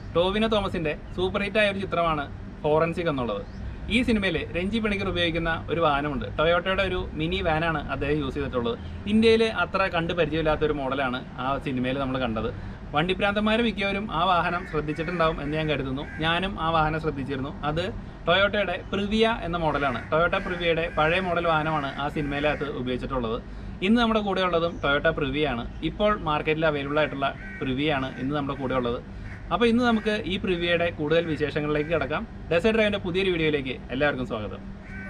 ടോവിനോ തോമസിന്റെ സൂപ്പർ ഹിറ്റായ ഒരു ചിത്രമാണ് ഫോറൻസിക് എന്നുള്ളത്. ഈ സിനിമയിൽ രഞ്ജി പണിക്കർ ഉപയോഗിക്കുന്ന ഒരു വാഹനമുണ്ട്. ടൊയോട്ടയുടെ ഒരു മിനി വാനാണ് അദ്ദേഹം യൂസ് ചെയ്തിട്ടുള്ളത്. ഇന്ത്യയിൽ അത്ര കണ്ടു പരിചയമില്ലാത്തൊരു മോഡലാണ് ആ സിനിമയിൽ നമ്മൾ കണ്ടത്. വണ്ടിപ്രാന്തന്മാർ മിക്കവരും ആ വാഹനം ശ്രദ്ധിച്ചിട്ടുണ്ടാവും എന്ന് ഞാൻ കരുതുന്നു. ഞാനും ആ വാഹനം ശ്രദ്ധിച്ചിരുന്നു. അത് ടൊയോട്ടയുടെ പ്രിവിയ എന്ന മോഡലാണ്. ടൊയോട്ട പ്രിവിയയുടെ പഴയ മോഡൽ വാഹനമാണ് ആ സിനിമയിലകത്ത് ഉപയോഗിച്ചിട്ടുള്ളത്. ഇന്ന് നമ്മുടെ കൂടെ ഉള്ളതും ടൊയോട്ട പ്രിവിയ ആണ്. ഇപ്പോൾ മാർക്കറ്റിൽ അവൈലബിൾ ആയിട്ടുള്ള പ്രിവിയ ആണ് ഇന്ന് നമ്മുടെ കൂടെ ഉള്ളത്. അപ്പോൾ ഇന്ന് നമുക്ക് ഈ പ്രിവിയയുടെ കൂടുതൽ വിശേഷങ്ങളിലേക്ക് കിടക്കാം. ഡെസേർട്ട് ഡ്രൈവിൻ്റെ പുതിയൊരു വീഡിയോയിലേക്ക് എല്ലാവർക്കും സ്വാഗതം.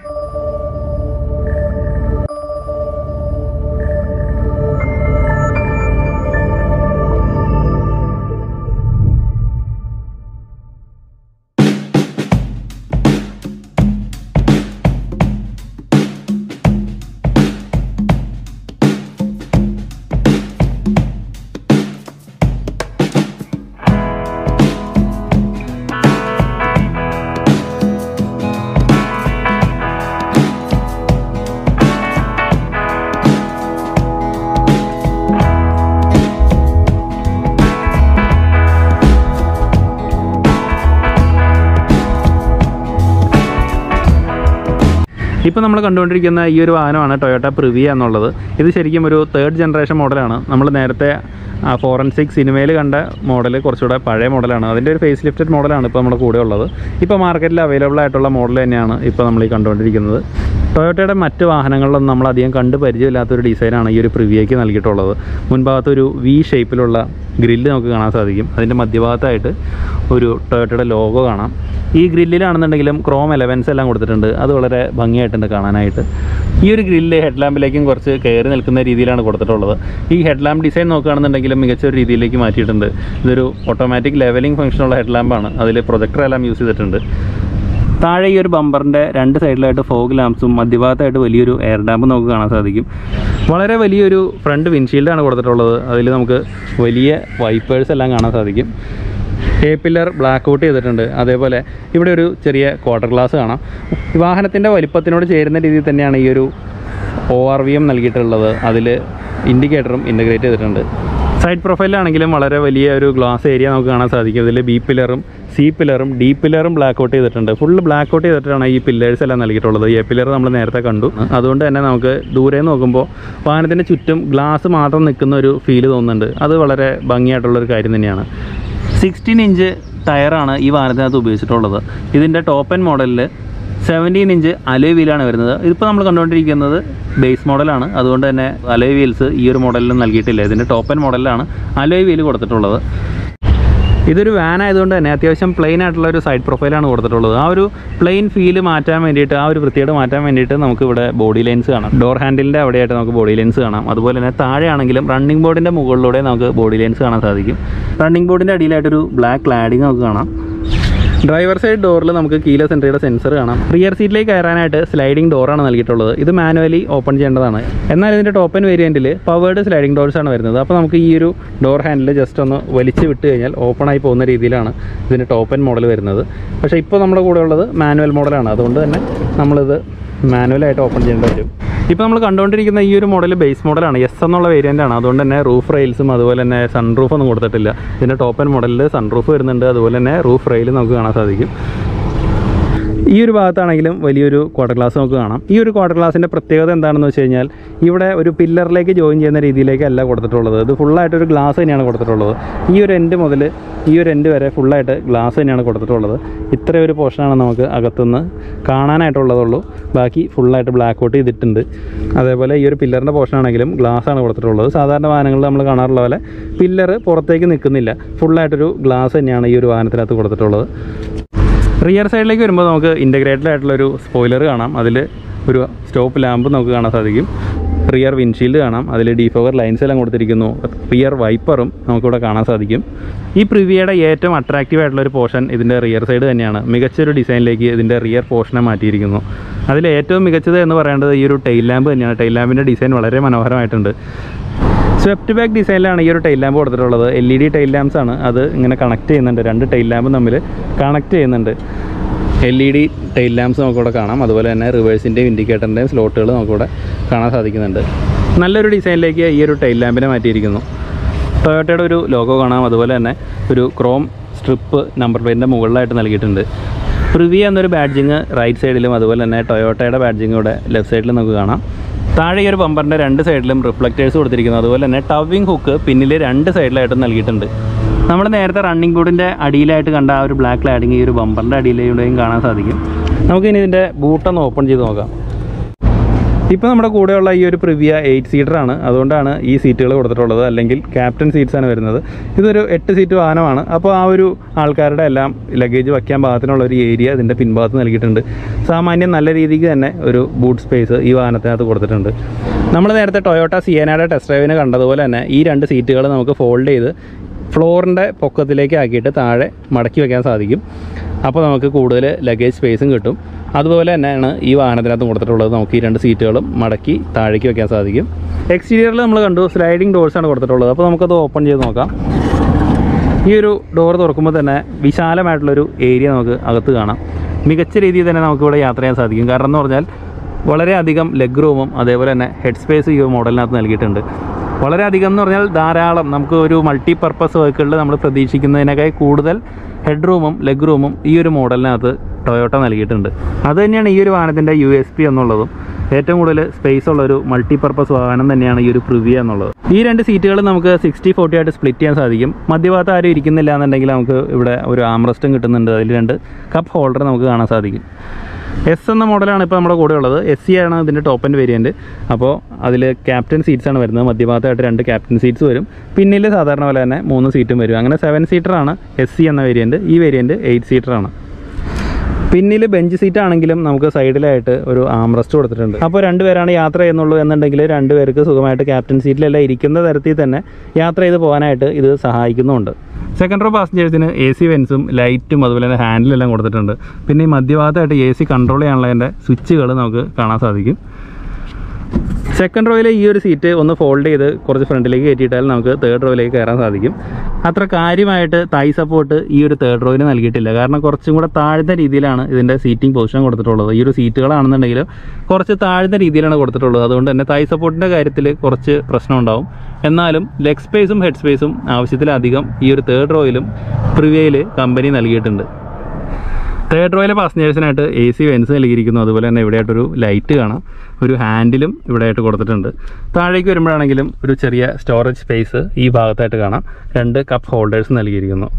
ഇപ്പോൾ നമ്മൾ കണ്ടുകൊണ്ടിരിക്കുന്ന ഈ ഒരു വാഹനമാണ് ടൊയോട്ട പ്രിവിയ എന്നുള്ളത്. ഇത് ശരിക്കും ഒരു 3rd ജനറേഷൻ മോഡലാണ്. നമ്മൾ നേരത്തെ ഫോറൻസിക് സിനിമയിൽ കണ്ട മോഡൽ കുറച്ചുകൂടെ പഴയ മോഡലാണ്. അതിൻ്റെ ഒരു ഫേസ് ലിഫ്റ്റഡ് മോഡലാണ് ഇപ്പോൾ നമ്മുടെ കൂടെ ഉള്ളത്. ഇപ്പോൾ മാർക്കറ്റിൽ അവൈലബിൾ ആയിട്ടുള്ള മോഡൽ തന്നെയാണ് ഇപ്പോൾ നമ്മൾ ഈ കണ്ടുകൊണ്ടിരിക്കുന്നത്. ടൊയോട്ടയുടെ മറ്റ് വാഹനങ്ങളിലൊന്നും നമ്മളധികം കണ്ട് പരിചയമില്ലാത്തൊരു ഡിസൈനാണ് ഈ ഒരു പ്രിവിയയ്ക്ക് നൽകിയിട്ടുള്ളത്. മുൻഭാഗത്തൊരു വി ഷേപ്പിലുള്ള ഗ്രില്ല് നമുക്ക് കാണാൻ സാധിക്കും. അതിൻ്റെ മധ്യഭാഗത്തായിട്ട് ഒരു ടൊയോട്ടയുടെ ലോഗോ കാണാം. ഈ ഗ്രില്ലിലാണെന്നുണ്ടെങ്കിലും ക്രോം എലവൻസ് എല്ലാം കൊടുത്തിട്ടുണ്ട്. അത് വളരെ ഭംഗിയായിട്ടുണ്ട് കാണാനായിട്ട്. ഈ ഒരു ഗ്രില്ല് ഹെഡ്ലാമ്പിലേക്കും കുറച്ച് കയറി നിൽക്കുന്ന രീതിയിലാണ് കൊടുത്തിട്ടുള്ളത്. ഈ ഹെഡ്ലാമ്പ് ഡിസൈൻ നോക്കുകയാണെന്നുണ്ടെങ്കിലും മികച്ച ഒരു രീതിയിലേക്ക് മാറ്റിയിട്ടുണ്ട്. ഇതൊരു ഓട്ടോമാറ്റിക് ലെവലിംഗ് ഫംഗ്ഷനുള്ള ഹെഡ്ലാമ്പാണ്. അതിൽ പ്രൊജക്ടർ എല്ലാം യൂസ് ചെയ്തിട്ടുണ്ട്. താഴെ ഈ ഒരു ബമ്പറിൻ്റെ 2 സൈഡിലായിട്ട് ഫോഗ് ലാംപ്സും മധ്യഭാഗത്തായിട്ട് വലിയൊരു എയർ ഡാമ്പ് നമുക്ക് കാണാൻ സാധിക്കും. വളരെ വലിയൊരു ഫ്രണ്ട് വിൻഷീൽഡാണ് കൊടുത്തിട്ടുള്ളത്. അതിൽ നമുക്ക് വലിയ വൈപ്പേഴ്സ് എല്ലാം കാണാൻ സാധിക്കും. എ പില്ലർ ബ്ലാക്ക് ഔട്ട് ചെയ്തിട്ടുണ്ട്. അതേപോലെ ഇവിടെ ഒരു ചെറിയ ക്വാർട്ടർ ഗ്ലാസ് കാണാം. വാഹനത്തിൻ്റെ വലിപ്പത്തിനോട് ചേരുന്ന രീതിയിൽ തന്നെയാണ് ഈ ഒരു ORVM നൽകിയിട്ടുള്ളത്. അതിൽ ഇൻഡിക്കേറ്ററും ഇൻ്റഗ്രേറ്റ് ചെയ്തിട്ടുണ്ട്. സൈഡ് പ്രൊഫൈലാണെങ്കിലും വളരെ വലിയ ഒരു ഗ്ലാസ് ഏരിയ നമുക്ക് കാണാൻ സാധിക്കും. ഇതിൽ B പില്ലറും C പില്ലറും D പില്ലറും ബ്ലാക്ക് ഔട്ട് ചെയ്തിട്ടുണ്ട്. ഫുള്ള് ബ്ലാക്ക് ഔട്ട് ചെയ്തിട്ടാണ് ഈ പില്ലേഴ്സ് എല്ലാം നൽകിയിട്ടുള്ളത്. എ പില്ലർ നമ്മൾ നേരത്തെ കണ്ടു. അതുകൊണ്ട് തന്നെ നമുക്ക് ദൂരെ നോക്കുമ്പോൾ വാഹനത്തിൻ്റെ ചുറ്റും ഗ്ലാസ് മാത്രം നിൽക്കുന്ന ഒരു ഫീല് തോന്നുന്നുണ്ട്. അത് വളരെ ഭംഗിയായിട്ടുള്ളൊരു കാര്യം തന്നെയാണ്. 16 ഇഞ്ച് ടയറാണ് ഈ വാഹനത്തിനകത്ത് ഉപയോഗിച്ചിട്ടുള്ളത്. ഇതിൻ്റെ ടോപ്പ് എൻഡ് മോഡലിൽ 17 ഇഞ്ച് അലോയ് വീലാണ് വരുന്നത്. ഇതിപ്പോൾ നമ്മൾ കണ്ടുകൊണ്ടിരിക്കുന്നത് ബേസ് മോഡലാണ്. അതുകൊണ്ട് തന്നെ അലോയ് വീൽസ് ഈ ഒരു മോഡലിൽ നൽകിയിട്ടില്ല. ഇതിൻ്റെ ടോപ്പ് എൻഡ് മോഡലിലാണ് അലോയ് വീൽ കൊടുത്തിട്ടുള്ളത്. ഇതൊരു വാൻ ആയതുകൊണ്ട് തന്നെ അത്യാവശ്യം പ്ലെയിൻ ആയിട്ടുള്ള ഒരു സൈഡ് പ്രൊഫൈലാണ് കൊടുത്തിട്ടുള്ളത്. ആ ഒരു പ്ലെയിൻ ഫീല് മാറ്റാൻ വേണ്ടിയിട്ട്, ആ ഒരു വൃത്തിയോട് മാറ്റാൻ വേണ്ടിയിട്ട് നമുക്കിവിടെ ബോഡി ലൈൻസ് കാണാം. ഡോർ ഹാൻഡിലിൻ്റെ അവിടെയായിട്ട് നമുക്ക് ബോഡി ലൈൻസ് കാണാം. അതുപോലെ തന്നെ താഴെയാണെങ്കിലും റണ്ണിംഗ് ബോർഡിൻ്റെ മുകളിലൂടെ നമുക്ക് ബോഡി ലൈൻസ് കാണാൻ സാധിക്കും. റണ്ണിംഗ് ബോർഡിൻ്റെ അടിയിലായിട്ടൊരു ബ്ലാക്ക് ക്ലാഡിങ് നമുക്ക് കാണാം. ഡ്രൈവർ സൈഡ് ഡോറിൽ നമുക്ക് കീലെസ് എൻട്രിയുടെ സെൻസർ കാണാം. റിയർ സീറ്റിലേക്ക് കയറാനായിട്ട് സ്ലൈഡിംഗ് ഡോറാണ് നൽകിയിട്ടുള്ളത്. ഇത് മാനുവലി ഓപ്പൺ ചെയ്യേണ്ടതാണ്. എന്നാൽ ഇതിൻ്റെ ടോപ്പ് എൻഡ് വേരിയൻറ്റിൽ പവേർഡ് സ്ലൈഡിംഗ് ഡോർസാണ് വരുന്നത്. അപ്പോൾ നമുക്ക് ഈ ഒരു ഡോർ ഹാൻഡിൽ ജസ്റ്റ് ഒന്ന് വലിച്ച് വിട്ട് കഴിഞ്ഞാൽ ഓപ്പണായി പോകുന്ന രീതിയിലാണ് ഇതിൻ്റെ ടോപ്പ് എൻഡ് മോഡൽ വരുന്നത്. പക്ഷേ ഇപ്പോൾ നമ്മുടെ കൂടെ ഉള്ളത് മാനുവൽ മോഡലാണ്. അതുകൊണ്ട് തന്നെ നമ്മളിത് മാനുവലായിട്ട് ഓപ്പൺ ചെയ്യേണ്ടി വരും. ഇപ്പോൾ നമ്മൾ കണ്ടുകൊണ്ടിരിക്കുന്ന ഈ ഒരു മോഡൽ ബേസ് മോഡലാണ്. S എന്നുള്ള വേരിയൻ്റാണ്. അതുകൊണ്ട് തന്നെ റൂഫ് റെയിൽസും അതുപോലെ തന്നെ സൺറൂഫ് ഒന്നും കൊടുത്തിട്ടില്ല. ഇതിൻ്റെ ടോപ്പ് എൻഡ് മോഡലിൽ സൺറൂഫ് വരുന്നുണ്ട്. അതുപോലെ തന്നെ റൂഫ് റെയിൽ നമുക്ക് കാണാൻ സാധിക്കും. ഈ ഒരു ഭാഗത്താണെങ്കിലും വലിയൊരു ക്വാർട്ടർ ഗ്ലാസ് നമുക്ക് കാണാം. ഈ ഒരു ക്വാർട്ടർ ഗ്ലാസിൻ്റെ പ്രത്യേകത എന്താണെന്ന് വെച്ച് കഴിഞ്ഞാൽ ഇവിടെ ഒരു പില്ലറിലേക്ക് ജോയിൻ ചെയ്യുന്ന രീതിയിലേക്കല്ല കൊടുത്തിട്ടുള്ളത്. ഇത് ഫുള്ളായിട്ടൊരു ഗ്ലാസ് തന്നെയാണ് കൊടുത്തിട്ടുള്ളത്. ഈ ഒരു എൻഡ് മുതൽ ഈ ഒരു എൻഡ് വരെ ഫുള്ളായിട്ട് ഗ്ലാസ് തന്നെയാണ് കൊടുത്തിട്ടുള്ളത്. ഇത്രയൊരു പോർഷനാണ് നമുക്ക് അകത്തുനിന്ന് കാണാനായിട്ടുള്ളതുള്ളൂ. ബാക്കി ഫുള്ളായിട്ട് ബ്ലാക്ക് ഔട്ട് ചെയ്തിട്ടുണ്ട്. അതേപോലെ ഈ ഒരു പില്ലറിൻ്റെ പോർഷനാണെങ്കിലും ഗ്ലാസ്സാണ് കൊടുത്തിട്ടുള്ളത്. സാധാരണ വാഹനങ്ങളിൽ നമ്മൾ കാണാറുള്ള പോലെ പില്ലർ പുറത്തേക്ക് നിൽക്കുന്നില്ല. ഫുള്ളായിട്ടൊരു ഗ്ലാസ് തന്നെയാണ് ഈ ഒരു വാഹനത്തിനകത്ത് കൊടുത്തിട്ടുള്ളത്. റിയർ സൈഡിലേക്ക് വരുമ്പോൾ നമുക്ക് ഇൻ്റഗ്രേറ്റഡ് ആയിട്ടുള്ളൊരു സ്പോയിലർ കാണാം. അതിൽ ഒരു സ്റ്റോപ്പ് ലാമ്പ് നമുക്ക് കാണാൻ സാധിക്കും. റിയർ വിൻഷീൽഡ് കാണാം. അതിൽ ഡീഫോഗർ ലൈൻസ് എല്ലാം കൊടുത്തിരിക്കുന്നു. റിയർ വൈപ്പറും നമുക്കിവിടെ കാണാൻ സാധിക്കും. ഈ പ്രിവിയയുടെ ഏറ്റവും അട്രാക്റ്റീവ് ആയിട്ടുള്ളൊരു പോർഷൻ ഇതിൻ്റെ റിയർ സൈഡ് തന്നെയാണ്. മികച്ചൊരു ഡിസൈനിലേക്ക് ഇതിൻ്റെ റിയർ പോർഷനെ മാറ്റിയിരിക്കുന്നു. അതിൽ ഏറ്റവും മികച്ചത് എന്ന് പറയേണ്ടത് ഈ ഒരു ടെയിൽ ലാമ്പ് തന്നെയാണ്. ടെയിൽ ലാമ്പിൻ്റെ ഡിസൈൻ വളരെ മനോഹരമായിട്ടുണ്ട്. സ്വെപ്റ്റ് ബാക്ക് ഡിസൈനിലാണ് ഈ ഒരു ടെയിൽ ലാമ്പ് കൊടുത്തിട്ടുള്ളത്. LED ടെയിൽ ലാമ്പ്സ് ആണ്. അത് ഇങ്ങനെ കണക്ട് ചെയ്യുന്നുണ്ട്. 2 ടെയിൽ ലാമ്പും തമ്മിൽ കണക്ട് ചെയ്യുന്നുണ്ട്. LED ടെയിൽ ലാമ്പ്സ് നമുക്കിവിടെ കാണാം. അതുപോലെ തന്നെ റിവേഴ്സിൻ്റെയും ഇൻഡിക്കേറ്ററിൻ്റെയും സ്ലോട്ടുകൾ നമുക്കിവിടെ കാണാൻ സാധിക്കുന്നുണ്ട്. നല്ലൊരു ഡിസൈനിലേക്ക് ഈ ഒരു ടെയിൽ ലാമ്പിനെ മാറ്റിയിരിക്കുന്നു. ടൊയോട്ടയുടെ ഒരു ലോഗോ കാണാം. അതുപോലെ തന്നെ ഒരു ക്രോം സ്ട്രിപ്പ് നമ്പർ പ്ലേറ്റിൻ്റെ മുകളിലായിട്ട് നൽകിയിട്ടുണ്ട്. പ്രിവിയ എന്നൊരു ബാഡ്ജിങ് റൈറ്റ് സൈഡിലും അതുപോലെ തന്നെ ടൊയോട്ടയുടെ ബാഡ്ജിങ് ഇവിടെ ലെഫ്റ്റ് സൈഡിലും നമുക്ക് കാണാം. താഴെ ഈ ഒരു ബമ്പറിൻ്റെ 2 സൈഡിലും റിഫ്ലക്റ്റേഴ്സ് കൊടുത്തിരിക്കുന്നു. അതുപോലെ തന്നെ ടവിങ് ഹുക്ക് പിന്നിൽ 2 സൈഡിലായിട്ടും നൽകിയിട്ടുണ്ട്. നമ്മൾ നേരത്തെ റണ്ണിംഗ് ബോർഡിൻ്റെ അടിയിലായിട്ട് കണ്ട ആ ഒരു ബ്ലാക്ക് ലാഡിങ് ഈ ഒരു ബമ്പറിൻ്റെ അടിയിലൂടെയും കാണാൻ സാധിക്കും. നമുക്കിനി ഇതിൻ്റെ ബൂട്ടൊന്ന് ഓപ്പൺ ചെയ്ത് നോക്കാം. ഇപ്പോൾ നമ്മുടെ കൂടെയുള്ള ഈ ഒരു പ്രിവിയ 8 സീറ്ററാണ്, അതുകൊണ്ടാണ് ഈ സീറ്റുകൾ കൊടുത്തിട്ടുള്ളത്. അല്ലെങ്കിൽ ക്യാപ്റ്റൻ സീറ്റ്സാണ് വരുന്നത്. ഇതൊരു 8 സീറ്റ് വാഹനമാണ്. അപ്പോൾ ആ ഒരു ആൾക്കാരുടെ എല്ലാം ലഗേജ് വയ്ക്കാൻ പാകത്തിനുള്ള ഒരു ഏരിയ ഇതിൻ്റെ പിൻഭാഗത്ത് നൽകിയിട്ടുണ്ട്. സാമാന്യം നല്ല രീതിക്ക് തന്നെ ഒരു ബൂട്ട് സ്പേസ് ഈ വാഹനത്തിനകത്ത് കൊടുത്തിട്ടുണ്ട്. നമ്മൾ നേരത്തെ ടൊയോട്ട സിയനയുടെ ടെസ്റ്റ് ഡ്രൈവിന് കണ്ടതുപോലെ തന്നെ ഈ 2 സീറ്റുകൾ നമുക്ക് ഫോൾഡ് ചെയ്ത് ഫ്ലോറിൻ്റെ പൊക്കത്തിലേക്ക് ആക്കിയിട്ട് താഴെ മടക്കി വയ്ക്കാൻ സാധിക്കും. അപ്പോൾ നമുക്ക് കൂടുതൽ ലഗേജ് സ്പേസും കിട്ടും. അതുപോലെ തന്നെയാണ് ഈ വാഹനത്തിനകത്ത് കൊടുത്തിട്ടുള്ളത്. നമുക്ക് ഈ 2 സീറ്റുകളും മടക്കി താഴേക്ക് വയ്ക്കാൻ സാധിക്കും. എക്സ്റ്റീരിയറിൽ നമ്മൾ കണ്ടു സ്ലൈഡിങ് ഡോർസാണ് കൊടുത്തിട്ടുള്ളത്. അപ്പോൾ നമുക്കത് ഓപ്പൺ ചെയ്ത് നോക്കാം. ഈ ഒരു ഡോർ തുറക്കുമ്പോൾ തന്നെ വിശാലമായിട്ടുള്ളൊരു ഏരിയ നമുക്ക് അകത്ത് കാണാം. മികച്ച രീതിയിൽ തന്നെ നമുക്കിവിടെ യാത്ര ചെയ്യാൻ സാധിക്കും. കാരണം എന്ന് പറഞ്ഞാൽ വളരെയധികം ലെഗ് റൂമും അതേപോലെ തന്നെ ഹെഡ് സ്പേസ് ഈ മോഡലിനകത്ത് നൽകിയിട്ടുണ്ട്. വളരെയധികം എന്ന് പറഞ്ഞാൽ ധാരാളം. നമുക്ക് ഒരു മൾട്ടി പർപ്പസ് വെഹിക്കിളിൽ നമ്മൾ പ്രതീക്ഷിക്കുന്നതിനേക്കാൾ കൂടുതൽ ഹെഡ് റൂമും ലെഗ് റൂമും ഈ ഒരു മോഡലിനകത്ത് ടൊയോട്ട നൽകിയിട്ടുണ്ട്. അതുതന്നെയാണ് ഈ ഒരു വാഹനത്തിൻ്റെ USP എന്നുള്ളതും. ഏറ്റവും കൂടുതൽ സ്പേസ് ഉള്ളൊരു മൾട്ടി പർപ്പസ് വാഹനം തന്നെയാണ് ഈ ഒരു പ്രിവിയ എന്നുള്ളത്. ഈ 2 സീറ്റുകൾ നമുക്ക് 60-40 ആയിട്ട് സ്പ്ലിറ്റ് ചെയ്യാൻ സാധിക്കും. മധ്യഭാഗത്ത് ആരും ഇരിക്കുന്നില്ല എന്നുണ്ടെങ്കിൽ നമുക്ക് ഇവിടെ ഒരു ആംറസ്റ്റും കിട്ടുന്നുണ്ട്. അതിൽ 2 കപ്പ് ഹോൾഡർ നമുക്ക് കാണാൻ സാധിക്കും. എസ് എന്ന മോഡലാണ് ഇപ്പോൾ നമ്മുടെ കൂടെ ഉള്ളത്. SC ആണ് ഇതിൻ്റെ ടോപ്പ് എൻഡ് വേരിയൻറ്റ്. അപ്പോൾ അതിൽ ക്യാപ്റ്റൻ സീറ്റ്സാണ് വരുന്നത്. മധ്യഭാഗത്തായിട്ട് 2 ക്യാപ്റ്റൻ സീറ്റ്സ് വരും. പിന്നിൽ സാധാരണ പോലെ തന്നെ 3 സീറ്റും വരും. അങ്ങനെ 7 സീറ്ററാണ് SC എന്ന വേരിയൻറ്റ്. ഈ വേരിയൻറ്റ് 8 സീറ്ററാണ്. പിന്നിൽ ബെഞ്ച് സീറ്റ് ആണെങ്കിലും നമുക്ക് സൈഡിലായിട്ട് ഒരു ആംറസ്റ്റ് കൊടുത്തിട്ടുണ്ട്. അപ്പോൾ 2 പേരാണ് യാത്ര ചെയ്യുന്നുള്ളൂ എന്നുണ്ടെങ്കിൽ 2 പേർക്ക് സുഖമായിട്ട് ക്യാപ്റ്റൻ സീറ്റിലെല്ലാം ഇരിക്കുന്ന തരത്തിൽ തന്നെ യാത്ര ചെയ്ത് പോകാനായിട്ട് ഇത് സഹായിക്കുന്നുമുണ്ട്. സെക്കൻഡ് റോ പാസഞ്ചേഴ്സിന് AC വെൻസും ലൈറ്റും അതുപോലെ തന്നെ ഹാൻഡിലെല്ലാം കൊടുത്തിട്ടുണ്ട്. പിന്നെ ഈ മധ്യഭാഗത്തായിട്ട് AC കൺട്രോൾ ചെയ്യാനുള്ളതിൻ്റെ സ്വിച്ചുകൾ നമുക്ക് കാണാൻ സാധിക്കും. സെക്കൻഡ് റോയിലെ ഈ ഒരു സീറ്റ് ഒന്ന് ഫോൾഡ് ചെയ്ത് കുറച്ച് ഫ്രണ്ടിലേക്ക് കയറ്റിയിട്ടാൽ നമുക്ക് തേർഡ് റോയിലേക്ക് കയറാൻ സാധിക്കും. അത്ര കാര്യമായിട്ട് തൈ സപ്പോർട്ട് ഈ ഒരു തേർഡ് റോയിന് നൽകിയിട്ടില്ല. കാരണം കുറച്ചും കൂടെ താഴ്ന്ന രീതിയിലാണ് ഇതിൻ്റെ സീറ്റിംഗ് പൊസിഷൻ കൊടുത്തിട്ടുള്ളത്. ഈ ഒരു സീറ്റുകളാണെന്നുണ്ടെങ്കിൽ കുറച്ച് താഴ്ന്ന രീതിയിലാണ് കൊടുത്തിട്ടുള്ളത്. അതുകൊണ്ട് തന്നെ തൈ സപ്പോർട്ടിൻ്റെ കാര്യത്തിൽ കുറച്ച് പ്രശ്നമുണ്ടാവും. എന്നാലും ലെഗ് സ്പേസും ഹെഡ് സ്പേസും ആവശ്യത്തിലധികം ഈ ഒരു തേർഡ് റോയിലും പ്രിവിയയിൽ കമ്പനി നൽകിയിട്ടുണ്ട്. തേർഡ് റോയിലെ പാസഞ്ചേഴ്സിനായിട്ട് AC വെൻസ് നൽകിയിരിക്കുന്നു. അതുപോലെ തന്നെ ഇവിടെയായിട്ടൊരു ലൈറ്റ് കാണാം. ഒരു ഹാൻഡിലും ഇവിടെയായിട്ട് കൊടുത്തിട്ടുണ്ട്. താഴേക്ക് വരുമ്പോഴാണെങ്കിലും ഒരു ചെറിയ സ്റ്റോറേജ് സ്പേസ് ഈ ഭാഗത്തായിട്ട് കാണാം. 2 കപ്പ് ഹോൾഡേഴ്സ് നൽകിയിരിക്കുന്നു.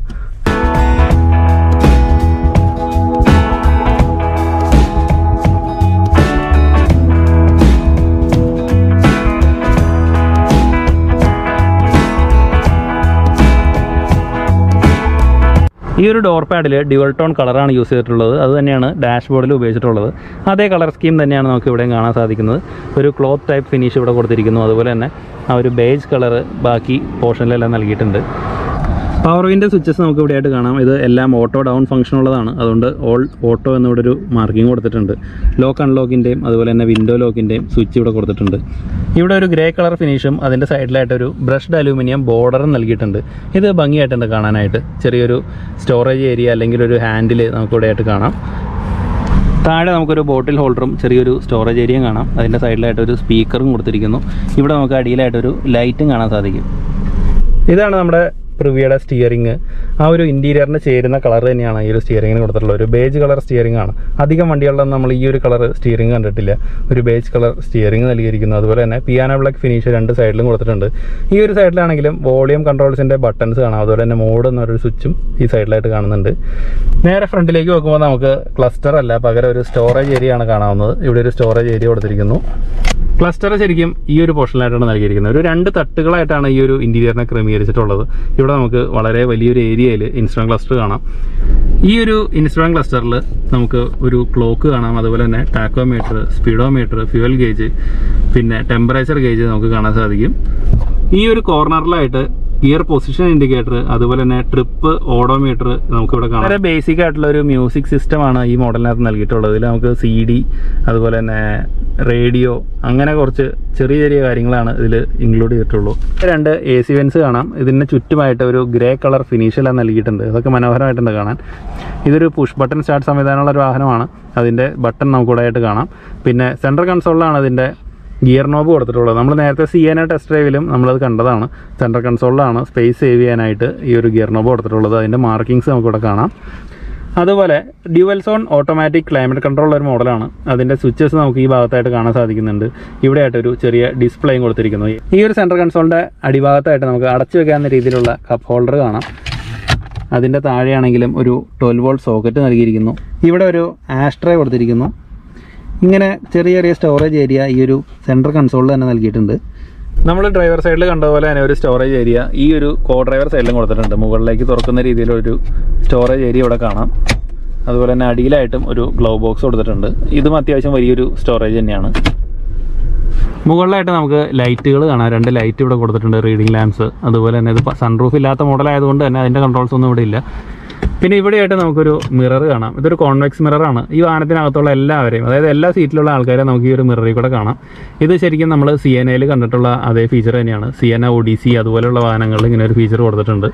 ഈ ഒരു ഡോർ പാഡിൽ ഡ്യുവൽ ടോൺ കളറാണ് യൂസ് ചെയ്തിട്ടുള്ളത്. അത് തന്നെയാണ് ഡാഷ് ബോർഡിൽ ഉപയോഗിച്ചിട്ടുള്ളത്. അതേ കളർ സ്കീം തന്നെയാണ് നമുക്ക് ഇവിടെയും കാണാൻ സാധിക്കുന്നത്. ഒരു ക്ലോത്ത് ടൈപ്പ് ഫിനിഷ് ഇവിടെ കൊടുത്തിരിക്കുന്നു. അതുപോലെ തന്നെ ആ ഒരു ബേജ് കളറ് ബാക്കി പോർഷനിലെല്ലാം നൽകിയിട്ടുണ്ട്. പവർ വിൻഡോ സ്വിച്ചസ് നമുക്ക് ഇവിടെയായിട്ട് കാണാം. ഇത് എല്ലാം ഓട്ടോ ഡൗൺ ഫംഗ്ഷൻ ഉള്ളതാണ്. അതുകൊണ്ട് ഓൾ ഓട്ടോ എന്നിവിടെ ഒരു മാർക്കിംഗ് കൊടുത്തിട്ടുണ്ട്. ലോക്ക് അൺലോക്കിൻ്റെയും അതുപോലെ തന്നെ വിൻഡോ ലോക്കിൻ്റെയും സ്വിച്ച് ഇവിടെ കൊടുത്തിട്ടുണ്ട്. ഇവിടെ ഒരു ഗ്രേ കളർ ഫിനിഷും അതിൻ്റെ സൈഡിലായിട്ടൊരു ബ്രഷ്ഡ് അലൂമിനിയം ബോർഡറും നൽകിയിട്ടുണ്ട്. ഇത് ഭംഗിയായിട്ടുണ്ട് കാണാനായിട്ട്. ചെറിയൊരു സ്റ്റോറേജ് ഏരിയ അല്ലെങ്കിൽ ഒരു ഹാൻഡിൽ നമുക്കിവിടെയായിട്ട് കാണാം. താഴെ നമുക്കൊരു ബോട്ടിൽ ഹോൾഡറും ചെറിയൊരു സ്റ്റോറേജ് ഏരിയയും കാണാം. അതിൻ്റെ സൈഡിലായിട്ടൊരു സ്പീക്കറും കൊടുത്തിരിക്കുന്നു. ഇവിടെ നമുക്ക് അടിയിലായിട്ടൊരു ലൈറ്റും കാണാൻ സാധിക്കും. ഇതാണ് നമ്മുടെ പ്രിവിയയുടെ സ്റ്റിയറിംഗ്. ആ ഒരു ഇൻറ്റീരിയറിന് ചേരുന്ന കളർ തന്നെയാണ് ഈ ഒരു സ്റ്റിയറിങ്ങിന് കൊടുത്തിട്ടുള്ളത്. ഒരു ബേജ് കളർ സ്റ്റിയറിംഗ് ആണ്. അധികം വണ്ടികളിലൊന്നും നമ്മൾ ഈ ഒരു കളർ സ്റ്റിയറിംഗ് കണ്ടിട്ടില്ല. ഒരു ബേജ് കളർ സ്റ്റിയറിംഗ് നൽകിയിരിക്കുന്നു. അതുപോലെ തന്നെ പിയാനോ ബ്ലാക്ക് ഫിനിഷ് 2 സൈഡിലും കൊടുത്തിട്ടുണ്ട്. ഈ ഒരു സൈഡിലാണെങ്കിലും വോളിയം കൺട്രോൾസിൻ്റെ ബട്ടൺസ് കാണാം. അതുപോലെ തന്നെ മോഡ് എന്നൊരു സ്വിച്ചും ഈ സൈഡിലായിട്ട് കാണുന്നുണ്ട്. നേരെ ഫ്രണ്ടിലേക്ക് നോക്കുമ്പോൾ നമുക്ക് ക്ലസ്റ്റർ അല്ല, പകരം ഒരു സ്റ്റോറേജ് ഏരിയ ആണ് കാണാവുന്നത്. ഇവിടെ ഒരു സ്റ്റോറേജ് ഏരിയ കൊടുത്തിരിക്കുന്നു. ക്ലസ്റ്റർ ശരിക്കും ഈ ഒരു പോർഷനിലായിട്ടാണ് നൽകിയിരിക്കുന്നത്. ഒരു 2 തട്ടുകളായിട്ടാണ് ഈ ഒരു ഇൻറ്റീരിയറിനെ ക്രമീകരിച്ചിട്ടുള്ളത്. ഇവിടെ നമുക്ക് വളരെ വലിയൊരു ഏരിയയിൽ ഇൻസ്ട്രുമെന്റ് ക്ലസ്റ്റർ കാണാം. ഈ ഒരു ഇൻസ്ട്രുമെന്റ് ക്ലസ്റ്ററിൽ നമുക്ക് ഒരു ക്ലോക്ക് കാണാം. അതുപോലെ തന്നെ ടാക്കോമീറ്റർ, സ്പീഡോമീറ്റർ, ഫ്യൂവൽ ഗേജ്, പിന്നെ ടെമ്പറേച്ചർ ഗേജ് നമുക്ക് കാണാൻ സാധിക്കും. ഈ ഒരു കോർണറിലായിട്ട് ഗിയർ പൊസിഷൻ ഇൻഡിക്കേറ്റർ, അതുപോലെ തന്നെ ട്രിപ്പ് ഓഡോമീറ്റർ നമുക്കിവിടെ കാണാം. വളരെ ബേസിക് ആയിട്ടുള്ള ഒരു മ്യൂസിക് സിസ്റ്റമാണ് ഈ മോഡലിനകത്ത് നൽകിയിട്ടുള്ളത്. ഇതിൽ നമുക്ക് CD, അതുപോലെ തന്നെ റേഡിയോ, അങ്ങനെ കുറച്ച് ചെറിയ ചെറിയ കാര്യങ്ങളാണ് ഇതിൽ ഇൻക്ലൂഡ് ചെയ്തിട്ടുള്ളൂ. 2 AC വെൻസ് കാണാം. ഇതിന് ചുറ്റുമായിട്ട് ഒരു ഗ്രേ കളർ ഫിനിഷെല്ലാം നൽകിയിട്ടുണ്ട്. അതൊക്കെ മനോഹരമായിട്ടുണ്ട് കാണാൻ. ഇതൊരു പുഷ് ബട്ടൺ സ്റ്റാർട്ട് സംവിധാനമുള്ള ഒരു വാഹനമാണ്. അതിൻ്റെ ബട്ടൺ നമുക്കിവിടെ ആയിട്ട് കാണാം. പിന്നെ സെൻട്രൽ കൺസോളിലാണ് ഇതിൻ്റെ ഗിയർ നോബ് കൊടുത്തിട്ടുള്ളത്. നമ്മൾ നേരത്തെ സിയന ടെസ്റ്റ് ഡ്രൈവിലും നമ്മളത് കണ്ടതാണ്. സെൻട്രൽ കൺസോളിലാണ് സ്പേസ് സേവ് ചെയ്യാനായിട്ട് ഈ ഒരു ഗിയർ നോബ് കൊടുത്തിട്ടുള്ളത്. അതിൻ്റെ മാർക്കിങ്സ് നമുക്കിവിടെ കാണാം. അതുപോലെ dual zone automatic climate control ഒരു മോഡലാണ്. അതിൻ്റെ സ്വിച്ചസ് നമുക്ക് ഈ ഭാഗത്തായിട്ട് കാണാൻ സാധിക്കുന്നുണ്ട്. ഇവിടെയായിട്ടൊരു ചെറിയ ഡിസ്പ്ലേയും കൊടുത്തിരിക്കുന്നു. ഈ ഒരു സെൻട്രൽ കൺസോളിൻ്റെ അടിഭാഗത്തായിട്ട് നമുക്ക് അടച്ചു വെക്കാവുന്ന രീതിയിലുള്ള കപ്പ് ഹോൾഡർ കാണാം. അതിൻ്റെ താഴെയാണെങ്കിലും ഒരു 12 വോൾട്ട് സോക്കറ്റ് നൽകിയിരിക്കുന്നു. ഇവിടെ ഒരു ആഷ്ട്രേ കൊടുത്തിരിക്കുന്നു. ഇങ്ങനെ ചെറിയ ചെറിയ സ്റ്റോറേജ് ഏരിയ ഈ ഒരു സെൻട്രൽ കൺസോളിൽ തന്നെ നൽകിയിട്ടുണ്ട്. നമ്മൾ ഡ്രൈവർ സൈഡിൽ കണ്ടതുപോലെ തന്നെ ഒരു സ്റ്റോറേജ് ഏരിയ ഈ ഒരു കോ ഡ്രൈവർ സൈഡിലും കൊടുത്തിട്ടുണ്ട്. മുകളിലേക്ക് തുറക്കുന്ന രീതിയിലൊരു സ്റ്റോറേജ് ഏരിയ ഇവിടെ കാണാം. അതുപോലെ തന്നെ അടിയിലായിട്ടും ഒരു ഗ്ലൗ ബോക്സ് കൊടുത്തിട്ടുണ്ട്. ഇതും അത്യാവശ്യം വലിയൊരു സ്റ്റോറേജ് തന്നെയാണ്. മുകളിലായിട്ട് നമുക്ക് ലൈറ്റുകൾ കാണാം. 2 ലൈറ്റ് ഇവിടെ കൊടുത്തിട്ടുണ്ട്, റീഡിംഗ് ലാംപ്സ്. അതുപോലെ തന്നെ ഇത് സൺറൂഫ് ഇല്ലാത്ത മോഡലായതുകൊണ്ട് തന്നെ അതിൻ്റെ കൺട്രോൾസ് ഒന്നും ഇവിടെ ഇല്ല. പിന്നെ ഇവിടെയായിട്ട് നമുക്കൊരു മിറർ കാണാം. ഇതൊരു കോൺവെക്സ് മിററാണ്. ഈ വാഹനത്തിനകത്തുള്ള എല്ലാവരെയും, അതായത് എല്ലാ സീറ്റിലുള്ള ആൾക്കാരെ നമുക്ക് ഈ ഒരു മിററിൽ കൂടെ കാണാം. ഇത് ശരിക്കും നമ്മൾ സിയനയിൽ കണ്ടിട്ടുള്ള അതേ ഫീച്ചർ തന്നെയാണ്. സിയന, ഒഡീസി അതുപോലെയുള്ള വാഹനങ്ങളിൽ ഇങ്ങനെ ഒരു ഫീച്ചർ കൊടുത്തിട്ടുണ്ട്.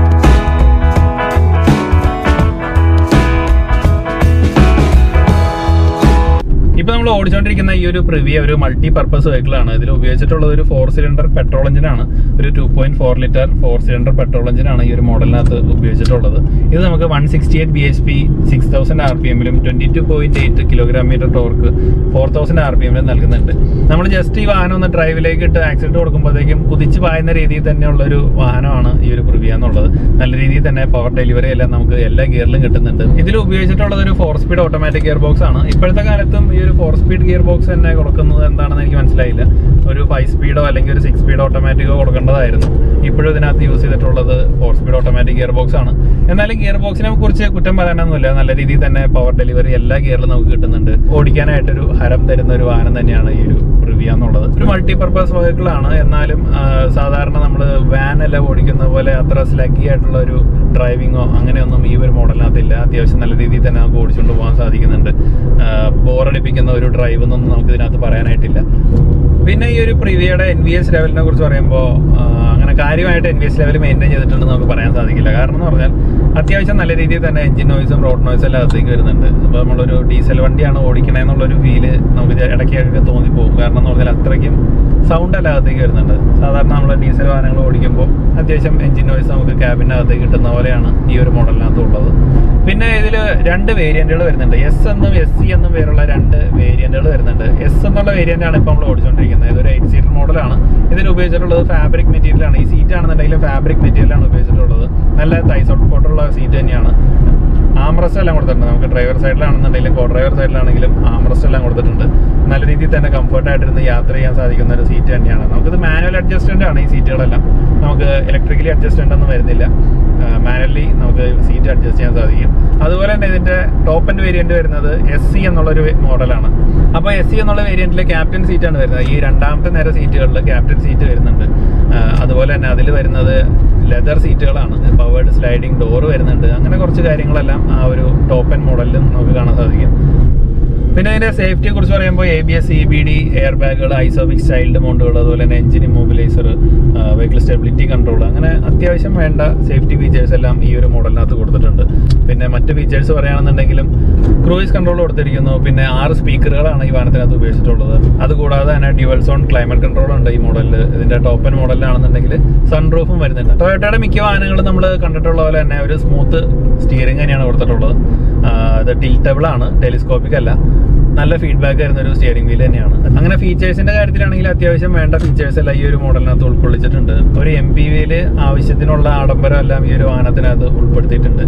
ഇപ്പോൾ നമ്മൾ ഓടിച്ചുകൊണ്ടിരിക്കുന്ന ഈ ഒരു പ്രിവിയ ഒരു മൾട്ടി പർപ്പസ് വെഹിക്കിളാണ്. ഇതിൽ ഉപയോഗിച്ചിട്ടുള്ളത് ഒരു 4 സിലിണ്ടർ പെട്രോൾ എഞ്ചിനാണ്. ഒരു 2.4 ലിറ്റർ 4 സിലിണ്ടർ പെട്രോൾ എഞ്ചിനാണ് ഈ ഒരു മോഡലിനകത്ത് ഉപയോഗിച്ചിട്ടുള്ളത്. ഇത് നമുക്ക് 168 bhp 6000 rpmലും 22.8 kgm ടോർക്ക് 4000 rpmലും നൽകുന്നുണ്ട്. നമ്മൾ ജസ്റ്റ് ഈ വാഹനം ഒന്ന് ഡ്രൈവിലേക്ക് ഇട്ട് ആക്സിഡന്റ് കൊടുക്കുമ്പോഴത്തേക്കും കുതിച്ച് പായുന്ന രീതിയിൽ തന്നെയുള്ളൊരു വാഹനമാണ് ഈ ഒരു പ്രിവിയ എന്നുള്ളത്. നല്ല രീതിയിൽ തന്നെ പവർ ഡെലിവറി എല്ലാം നമുക്ക് എല്ലാ ഗിയറിലും കിട്ടുന്നുണ്ട്. ഇതിൽ ഉപയോഗിച്ചിട്ടുള്ളത് ഒരു 4 സ്പീഡ് ഓട്ടോമാറ്റിക് ഗിയർ ബോക്സ് ആണ്. ഇപ്പോഴത്തെ കാലത്തും ഈ ഒരു 4 സ്പീഡ് ഗിയർ ബോക്സ് തന്നെ കൊടുക്കുന്നത് എന്താണെന്ന് എനിക്ക് മനസ്സിലായില്ല. ഒരു 5 സ്പീഡോ അല്ലെങ്കിൽ ഒരു 6 സ്പീഡ് ഓട്ടോമാറ്റിക്കോ കൊടുക്കേണ്ടതായിരുന്നു. ഇപ്പോഴും ഇതിനകത്ത് യൂസ് ചെയ്തിട്ടുള്ളത് 4 സ്പീഡ് ഓട്ടോമാറ്റിക് ഗിയർ ബോക്സ് ആണ്. എന്നാലും ഗിയർ ബോക്സിനെ കുറിച്ച് കുറ്റം പറയാനൊന്നുമില്ല. നല്ല രീതിയിൽ തന്നെ പവർ ഡെലിവറി എല്ലാ ഗിയറിലും നമുക്ക് കിട്ടുന്നുണ്ട്. ഓടിക്കാനായിട്ടൊരു ഹരം തരുന്ന ഒരു വാഹനം തന്നെയാണ് ഈ ഒരു പ്രിവിയ എന്നുള്ളത്. ഒരു മൾട്ടിപർപ്പസ് വെഹിക്കിളാണ്. എന്നാലും സാധാരണ നമ്മൾ വാൻ എല്ലാം ഓടിക്കുന്ന പോലെ അത്ര സ്ലഗി ആയിട്ടുള്ള ഒരു ഡ്രൈവിങ്ങോ അങ്ങനെയൊന്നും ഈ ഒരു മോഡലിനകത്തില്ല. അത്യാവശ്യം നല്ല രീതിയിൽ തന്നെ നമുക്ക് ഓടിച്ചുകൊണ്ട് പോകാൻ സാധിക്കുന്നുണ്ട്. ബോറടിപ്പിക്കുന്ന ഒരു ഡ്രൈവ് എന്നൊന്നും നമുക്ക് ഇതിനകത്ത് പറയാനായിട്ടില്ല. പിന്നെ ഈ ഒരു പ്രിവിയയുടെ NVS ലെവലിനെ കുറിച്ച് പറയുമ്പോൾ അങ്ങനെ കാര്യമായിട്ട് NVS ലെവൽ മെയിൻറ്റെയിൻ ചെയ്തിട്ടുണ്ടെന്ന് നമുക്ക് പറയാൻ സാധിക്കില്ല. കാരണം എന്ന് പറഞ്ഞാൽ അത്യാവശ്യം നല്ല രീതിയിൽ തന്നെ എഞ്ചിൻ നോയ്സും റോഡ് നോയ്സും എല്ലാം അകത്തേക്ക് വരുന്നുണ്ട്. അപ്പോൾ നമ്മളൊരു ഡീസൽ വണ്ടിയാണ് ഓടിക്കണമെന്നുള്ളൊരു ഫീല് നമുക്ക് ഇടയ്ക്കൊക്കെ തോന്നിപ്പോകും. കാരണം എന്ന് പറഞ്ഞാൽ അത്രയ്ക്കും സൗണ്ട് എല്ലാം അകത്തേക്ക് വരുന്നുണ്ട്. സാധാരണ നമ്മൾ ഡീസൽ വാഹനങ്ങൾ ഓടിക്കുമ്പോൾ അത്യാവശ്യം എഞ്ചിൻ നോയ്സ് നമുക്ക് ക്യാബിൻ്റെ അകത്തേക്ക് കിട്ടുന്ന പോലെയാണ് ഈ ഒരു മോഡലിനകത്ത് ഉള്ളത്. പിന്നെ ഇതിൽ 2 വേരിയന്റുകൾ വരുന്നുണ്ട്. S എന്നും SC എന്നും പേരുള്ള 2 വേരിയന്റുകൾ വരുന്നുണ്ട്. S എന്നുള്ള വേരിയന്റ് ആണ് ഇപ്പോൾ നമ്മൾ ഓടിച്ചുകൊണ്ടിരിക്കുന്നത്. ഇതൊരു 8 സീറ്റർ മോഡലാണ്. ഇതിൽ ഉപയോഗിച്ചിട്ടുള്ളത് ഫാബ്രിക് മെറ്റീരിയലാണ്. ഈ സീറ്റ് ആണെന്നുണ്ടെങ്കിൽ ഫാബ്രിക് മെറ്റീരിയലാണ് ഉപയോഗിച്ചിട്ടുള്ളത്. നല്ല തൈ സപ്പോർട്ടുള്ള സീറ്റ് തന്നെയാണ്. ആംറസ്റ്റ് എല്ലാം കൊടുത്തിട്ടുണ്ട്. നമുക്ക് ഡ്രൈവർ സൈഡിലാണെന്നുണ്ടെങ്കിലും കോ ഡ്രൈവർ സൈഡിലാണെങ്കിലും ആംറസ്റ്റ് എല്ലാം കൊടുത്തിട്ടുണ്ട്. നല്ല രീതിയിൽ തന്നെ കംഫർട്ടായിട്ടിരുന്ന് യാത്ര ചെയ്യാൻ സാധിക്കുന്ന ഒരു സീറ്റ് തന്നെയാണ്. നമുക്കിത് മാനുവൽ അഡ്ജസ്റ്റ്മെന്റ് ആണ്. ഈ സീറ്റുകളെല്ലാം നമുക്ക് ഇലക്ട്രിക്കലി അഡ്ജസ്റ്റ്മെന്റ് ഒന്നും വരുന്നില്ല. മാനുവലി നമുക്ക് സീറ്റ് അഡ്ജസ്റ്റ് ചെയ്യാൻ സാധിക്കും. അതുപോലെ തന്നെ ഇതിന്റെ ടോപ്പ് എൻഡ് വേരിയന്റ് വരുന്നത് SC എന്നുള്ളൊരു മോഡലാണ്. അപ്പോൾ SC എന്നുള്ള വേരിയന്റിൽ ക്യാപ്റ്റൻ സീറ്റാണ് വരുന്നത്. ഈ രണ്ടാമത്തെ നേരെ സീറ്റുകളിൽ ക്യാപ്റ്റൻ സീറ്റ് വരുന്നുണ്ട്. അതുപോലെ തന്നെ അതിൽ വരുന്നത് ലെതർ സീറ്റുകളാണ്. പവേർഡ് സ്ലൈഡിംഗ് ഡോർ വരുന്നുണ്ട്. അങ്ങനെ കുറച്ച് കാര്യങ്ങളെല്ലാം ആ ഒരു ടോപ്പ് എൻഡ് മോഡലിലും നമുക്ക് കാണാൻ സാധിക്കും. പിന്നെ അതിൻ്റെ സേഫ്റ്റിയെ കുറിച്ച് പറയുമ്പോൾ ABS, EBD, എയർ ബാഗുകൾ, ഐസോഫിക്സ് ചൈൽഡ് മൗണ്ടുകൾ, അതുപോലെ തന്നെ engine immobiliser, vehicle stability control, അങ്ങനെ അത്യാവശ്യം വേണ്ട സേഫ്റ്റി ഫീച്ചേഴ്സ് എല്ലാം ഈ ഒരു മോഡലിനകത്ത് കൊടുത്തിട്ടുണ്ട്. പിന്നെ മറ്റ് ഫീച്ചേഴ്സ് പറയുകയാണെന്നുണ്ടെങ്കിലും ക്രൂയിസ് കൺട്രോൾ കൊടുത്തിരിക്കുന്നു. പിന്നെ 6 സ്പീക്കറുകളാണ് ഈ വാഹനത്തിനകത്ത് ഉപയോഗിച്ചിട്ടുള്ളത്. അതുകൂടാതെ തന്നെ ഡ്യുവൽ സോൺ ക്ലൈമറ്റ് കൺട്രോൾ ഉണ്ട് ഈ മോഡലിൽ. ഇതിൻ്റെ ടോപ്പ് എൻഡ് മോഡലിലാണെന്നുണ്ടെങ്കിൽ സൺറൂഫും വരുന്നുണ്ട്. ടൊയോട്ടയുടെ മിക്ക വാഹനങ്ങളും നമ്മൾ കണ്ടിട്ടുള്ള പോലെ തന്നെ ഒരു സ്മൂത്ത് സ്റ്റിയറിംഗ് തന്നെയാണ് കൊടുത്തിട്ടുള്ളത്. അത് ടിൽറ്റബിൾ ആണ്, ടെലിസ്കോപ്പിക് അല്ല. നല്ല ഫീഡ്ബാക്ക് വരുന്ന ഒരു സ്റ്റിയറിംഗ് വീൽ തന്നെയാണ്. അങ്ങനെ ഫീച്ചേഴ്സിന്റെ കാര്യത്തിലാണെങ്കിൽ അത്യാവശ്യം വേണ്ട ഫീച്ചേഴ്സ് എല്ലാം ഈ ഒരു മോഡലിനകത്ത് ഉൾക്കൊള്ളിച്ചിട്ടുണ്ട്. ഒരു MPVയിൽ ആവശ്യത്തിനുള്ള ആഡംബരം എല്ലാം ഈ ഒരു വാഹനത്തിനകത്ത് ഉൾപ്പെടുത്തിയിട്ടുണ്ട്.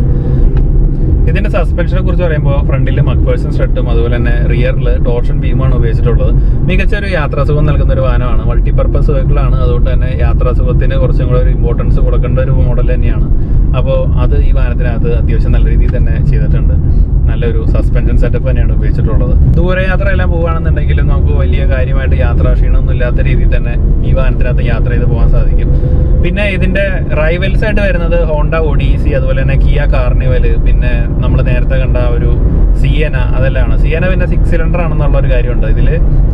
ഇതിന്റെ സസ്പെൻഷനെ കുറിച്ച് പറയുമ്പോൾ ഫ്രണ്ടിൽ മക്ഫേഴ്സൺ സ്ട്രെഡും അതുപോലെ തന്നെ റിയറിൽ ടോർഷൻ ബീമാണ് ഉപയോഗിച്ചിട്ടുള്ളത്. മികച്ച ഒരു യാത്രാസുഖം നൽകുന്ന ഒരു വാഹനമാണ്. മൾട്ടിപർപ്പസ് വെഹിക്കിളാണ്. അതുകൊണ്ട് തന്നെ യാത്രാസുഖത്തിന് കുറച്ചും കൂടെ ഒരു ഇമ്പോർട്ടൻസ് കൊടുക്കേണ്ട ഒരു മോഡൽ തന്നെയാണ്. അപ്പോൾ അത് ഈ വാഹനത്തിനകത്ത് അത്യാവശ്യം നല്ല രീതിയിൽ തന്നെ ചെയ്തിട്ടുണ്ട്. നല്ലൊരു സസ്പെൻഷൻ സെറ്റപ്പ് തന്നെയാണ് ഉപയോഗിച്ചിട്ടുള്ളത്. ദൂരയാത്ര എല്ലാം പോകുകയാണെന്നുണ്ടെങ്കിലും നമുക്ക് വലിയ കാര്യമായിട്ട് യാത്രാക്ഷീണമൊന്നും ഇല്ലാത്ത രീതിയിൽ തന്നെ ഈ വാഹനത്തിനകത്ത് യാത്ര ചെയ്ത് പോകാൻ സാധിക്കും. പിന്നെ ഇതിന്റെ റൈവൽസ് ആയിട്ട് വരുന്നത് ഹോണ്ട ഒഡീസി, അതുപോലെ തന്നെ കിയ കാർണിവൽ, പിന്നെ നമ്മൾ നേരത്തെ കണ്ട ഒരു സിയന, അതെല്ലാമാണ്. സിയന പിന്നെ 6 സിലിണ്ടർ ആണെന്നുള്ള ഒരു കാര്യമുണ്ട്. ഇതിൽ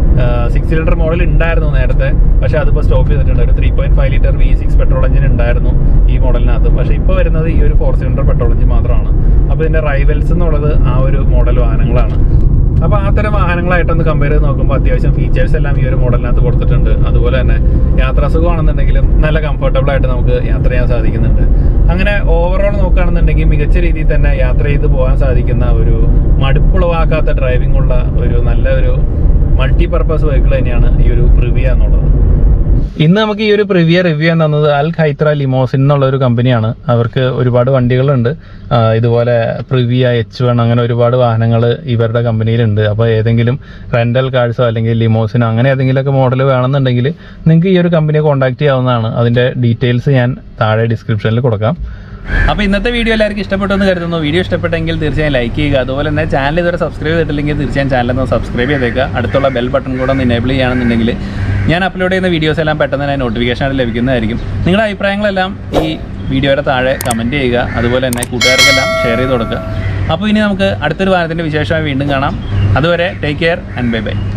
6 സിലിണ്ടർ മോഡൽ ഉണ്ടായിരുന്നു നേരത്തെ, പക്ഷെ അതിപ്പോൾ സ്റ്റോപ്പ് ചെയ്തിട്ടുണ്ട്. ഒരു 3.5 ലിറ്റർ V6 പെട്രോൾ എഞ്ചിൻ ഉണ്ടായിരുന്നു ഈ മോഡലിനകത്ത്. പക്ഷെ ഇപ്പോൾ വരുന്നത് ഈ ഒരു 4 സിലിണ്ടർ പെട്രോൾ എഞ്ചിൻ മാത്രമാണ്. അപ്പോൾ ഇതിന്റെ റൈവൽസ് എന്നുള്ളത് ആ ഒരു മോഡൽ വാഹനങ്ങളാണ്. അപ്പോൾ അത്തരം വാഹനങ്ങളായിട്ടൊന്ന് കമ്പയർ ചെയ്ത് നോക്കുമ്പോൾ അത്യാവശ്യം ഫീച്ചേഴ്സ് എല്ലാം ഈ ഒരു മോഡലിനകത്ത് കൊടുത്തിട്ടുണ്ട്. അതുപോലെ തന്നെ യാത്രാസുഖമാണെന്നുണ്ടെങ്കിലും നല്ല കംഫർട്ടബിൾ ആയിട്ട് നമുക്ക് യാത്ര ചെയ്യാൻ സാധിക്കുന്നുണ്ട്. അങ്ങനെ ഓവറോൾ നോക്കുകയാണെന്നുണ്ടെങ്കിൽ മികച്ച രീതിയിൽ തന്നെ യാത്ര ചെയ്ത് പോകാൻ സാധിക്കുന്ന ഒരു മടുപ്പുളവാക്കാത്ത ഡ്രൈവിംഗ് ഉള്ള ഒരു നല്ല ഒരു മൾട്ടിപർപ്പസ് വെഹിക്കിൾ തന്നെയാണ് ഈ ഒരു പ്രിവിയ എന്നുള്ളത്. ഇന്ന് നമുക്ക് ഈ ഒരു പ്രിവിയ റിവ്യൂ ചെയ്യാൻ തന്നത് Qaithara Limousine എന്നുള്ള ഒരു കമ്പനിയാണ്. അവർക്ക് ഒരുപാട് വണ്ടികളുണ്ട്. ഇതുപോലെ പ്രിവിയ H1 അങ്ങനെ ഒരുപാട് വാഹനങ്ങൾ ഇവരുടെ കമ്പനിയിലുണ്ട്. അപ്പോൾ ഏതെങ്കിലും റെൻ്റൽ കാർസോ അല്ലെങ്കിൽ ലിമോസിനോ അങ്ങനെ ഏതെങ്കിലുമൊക്കെ മോഡൽ വേണമെന്നുണ്ടെങ്കിൽ നിങ്ങൾക്ക് ഈ ഒരു കമ്പനിയെ കോൺടാക്ട് ചെയ്യാവുന്നതാണ്. അതിൻ്റെ ഡീറ്റെയിൽസ് ഞാൻ താഴെ ഡിസ്ക്രിപ്ഷനിൽ കൊടുക്കാം. അപ്പോൾ ഇന്നത്തെ വീഡിയോ എല്ലാവർക്കും ഇഷ്ടപ്പെട്ടെന്ന് കരുതുന്നു. വീഡിയോ ഇഷ്ടപ്പെട്ടെങ്കിൽ തീർച്ചയായും ലൈക്ക് ചെയ്യുക. അതുപോലെ തന്നെ ചാനൽ ഇതുവരെ സബ്സ്ക്രൈബ് ചെയ്തിട്ടില്ലെങ്കിൽ തീർച്ചയായും ചാനലൊന്ന് സബ്സ്ക്രൈബ് ചെയ്തേക്കുക. അടുത്തുള്ള ബെൽ ബട്ടൺ കൂടെ ഒന്ന് എനേബിൾ ചെയ്യുകയാണെന്നുണ്ടെങ്കിൽ ഞാൻ അപ്ലോഡ് ചെയ്യുന്ന വീഡിയോസ് എല്ലാം പെട്ടെന്ന് തന്നെ നോട്ടിഫിക്കേഷൻ ആയിട്ട് ലഭിക്കുന്നതായിരിക്കും. നിങ്ങളുടെ അഭിപ്രായങ്ങളെല്ലാം ഈ വീഡിയോയുടെ താഴെ കമൻറ്റ് ചെയ്യുക. അതുപോലെ തന്നെ കൂട്ടുകാർക്കെല്ലാം ഷെയർ ചെയ്ത് കൊടുക്കുക. അപ്പോൾ ഇനി നമുക്ക് അടുത്തൊരു വാരത്തിൻ്റെ വിശേഷമായി വീണ്ടും കാണാം. അതുവരെ take care and bye by.